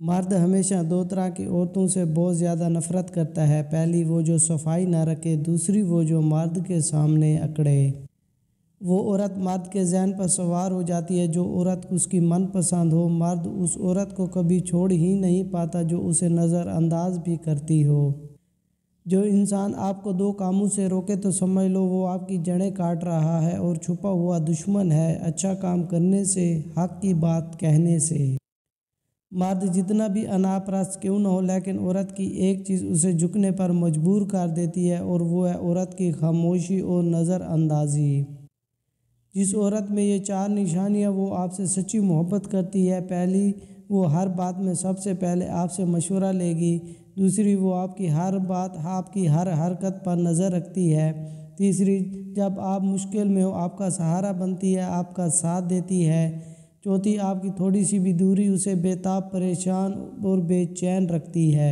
مرد ہمیشہ دو طرح کی عورتوں سے بہت زیادہ نفرت کرتا ہے۔ پہلی وہ جو صفائی نہ رکھے، دوسری وہ جو مرد کے سامنے اکڑے۔ وہ عورت مرد کے ذہن پر سوار ہو جاتی ہے جو عورت اس کی من پسند ہو۔ مرد اس عورت کو کبھی چھوڑ ہی نہیں پاتا جو اسے نظر انداز بھی کرتی ہو۔ جو انسان آپ کو دو کاموں سے روکے تو سمجھ لو وہ آپ کی جڑیں کاٹ رہا ہے اور چھپا ہوا دشمن ہے، اچھا کام کرنے سے، حق کی بات کہنے سے۔ مرد جتنا بھی انا پرست کیوں نہ ہو لیکن عورت کی ایک چیز اسے جھکنے پر مجبور کر دیتی ہے اور وہ ہے عورت کی خاموشی اور نظر اندازی۔ جس عورت میں یہ چار نشانیاں وہ آپ سے سچی محبت کرتی ہے۔ پہلی، وہ ہر بات میں سب سے پہلے آپ سے مشورہ لے گی۔ دوسری، وہ آپ کی ہر بات، آپ کی ہر حرکت پر نظر رکھتی ہے۔ تیسری، جب آپ مشکل میں ہو آپ کا سہارا بنتی ہے، آپ کا ساتھ دیتی ہے۔ چوتھی، آپ کی تھوڑی سی بھی دوری اسے بے تاب، پریشان اور بے چین رکھتی ہے۔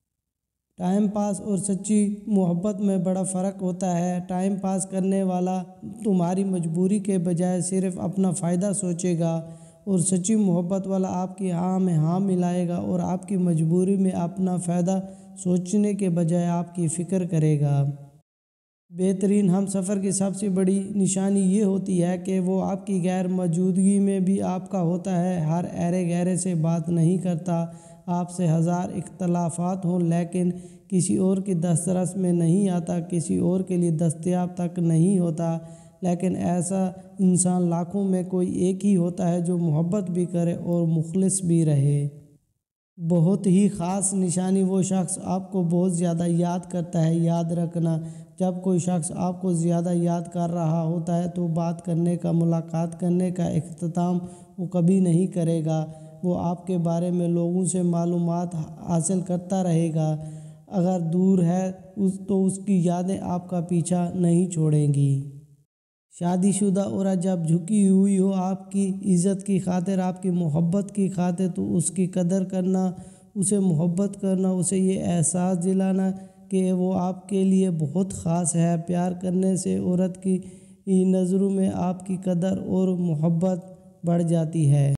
ٹائم پاس اور سچی محبت میں بڑا فرق ہوتا ہے۔ ٹائم پاس کرنے والا تمہاری مجبوری کے بجائے صرف اپنا فائدہ سوچے گا اور سچی محبت والا آپ کی ہاں میں ہاں ملائے گا اور آپ کی مجبوری میں اپنا فائدہ سوچنے کے بجائے آپ کی فکر کرے گا۔ بہترین ہم سفر کی سب سے بڑی نشانی یہ ہوتی ہے کہ وہ آپ کی غیر موجودگی میں بھی آپ کا ہوتا ہے، ہر ایرے گہرے سے بات نہیں کرتا، آپ سے ہزار اختلافات ہوں لیکن کسی اور کی دسترس میں نہیں آتا، کسی اور کے لیے دستیاب تک نہیں ہوتا، لیکن ایسا انسان لاکھوں میں کوئی ایک ہی ہوتا ہے جو محبت بھی کرے اور مخلص بھی رہے۔ بہت ہی خاص نشانی، وہ شخص آپ کو بہت زیادہ یاد کرتا ہے۔ یاد رکھنا، جب کوئی شخص آپ کو زیادہ یاد کر رہا ہوتا ہے تو بات کرنے کا، ملاقات کرنے کا اختتام وہ کبھی نہیں کرے گا۔ وہ آپ کے بارے میں لوگوں سے معلومات حاصل کرتا رہے گا۔ اگر دور ہے تو اس کی یادیں آپ کا پیچھا نہیں چھوڑیں گی۔ شادی شدہ عورت جب جھکی ہوئی ہو آپ کی عزت کی خاطر، آپ کی محبت کی خاطر، تو اس کی قدر کرنا، اسے محبت کرنا، اسے یہ احساس دلانا کہ وہ آپ کے لیے بہت خاص ہے۔ پیار کرنے سے عورت کی نظروں میں آپ کی قدر اور محبت بڑھ جاتی ہے۔